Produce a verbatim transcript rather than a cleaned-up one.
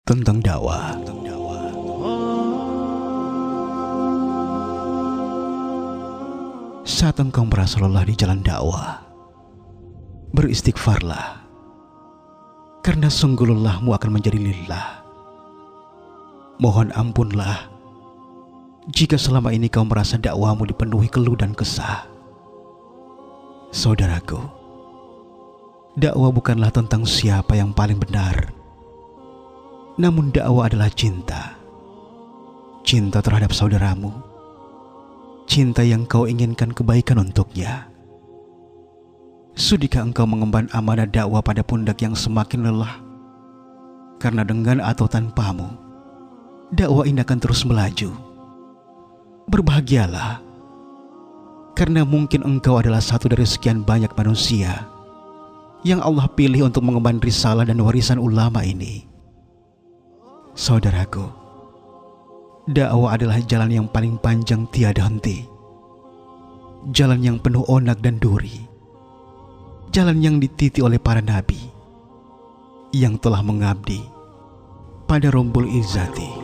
Tentang dakwah. Saat engkau merasa lelah di jalan dakwah, beristighfarlah, karena sungguh lelahmu akan menjadi lillah. Mohon ampunlah jika selama ini kau merasa dakwahmu dipenuhi keluh dan kesah. Saudaraku, dakwah bukanlah tentang siapa yang paling benar, namun dakwah adalah cinta. Cinta terhadap saudaramu, cinta yang kau inginkan kebaikan untuknya. Sudikah engkau mengemban amanah dakwah pada pundak yang semakin lelah? Karena dengan atau tanpamu, dakwah ini akan terus melaju. Berbahagialah, karena mungkin engkau adalah satu dari sekian banyak manusia yang Allah pilih untuk mengemban risalah dan warisan ulama ini. Saudaraku, dakwah adalah jalan yang paling panjang tiada henti. Jalan yang penuh onak dan duri. Jalan yang dititi oleh para nabi yang telah mengabdi pada Rabbul Izzati.